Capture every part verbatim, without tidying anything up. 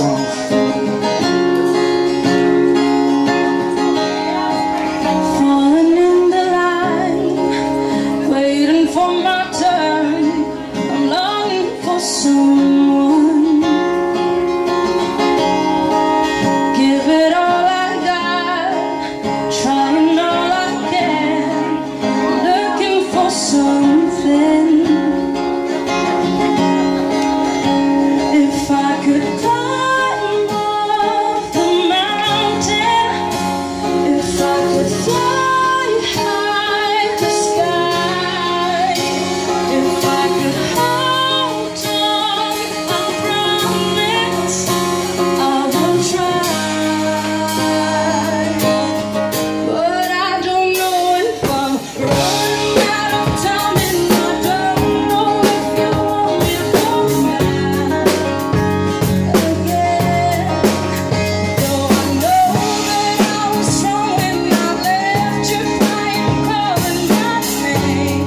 Falling in the line, waiting for my turn. I'm longing for someone. Give it all I got, trying all I can, looking for something. If I could climb off the mountain, if I could fly high the sky, if I could hold on, I promise I will try. But I don't know if I'm running out of time, and I don't know if you want me to come back again. Though I know that I was wrong when I left you crying, calling my name.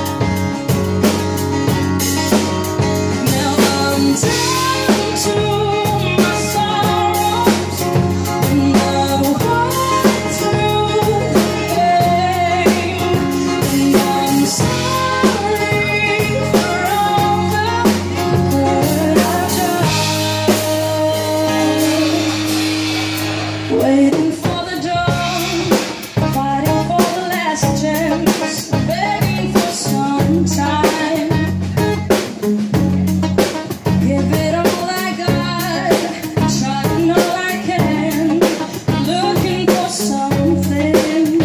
Now I'm down to my sorrows, and I walk through the pain. And I'm sorry for all the good I've done. Waiting for the dawn, fighting for the last chance, begging for some time. Give it all I got, trying all I can, looking for something.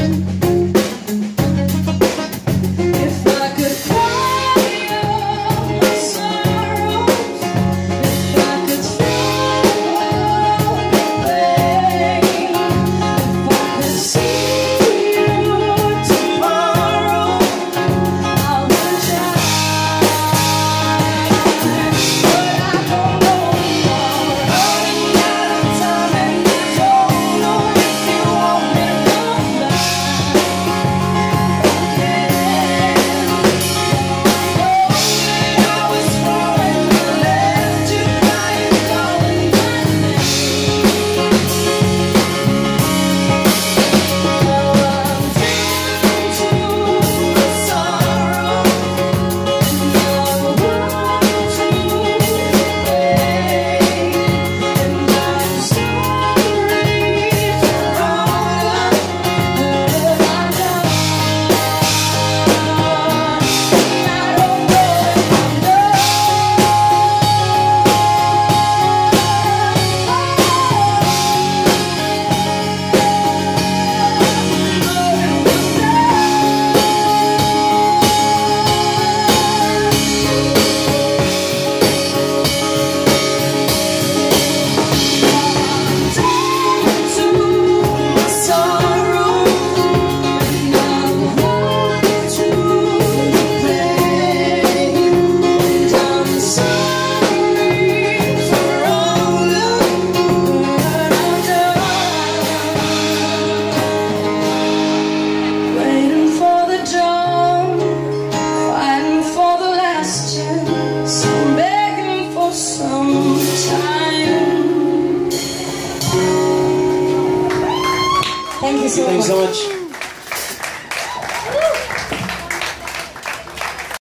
If I could cry all my sorrows, if I could feel all the pain, if I could see you tomorrow, I would try. But I don't know if I'm running out of time, and I don't know if you want me to come back again. Oh, that I was wrong when I left you crying, calling my name. Now I'm down to my sorrow, and I walk through the pain. And I'm sorry for all the hurt I've done. And I don't know if I'm done. Waiting for the dawn, fighting for the last chance, begging for some time. Thank you so much. Thanks so much.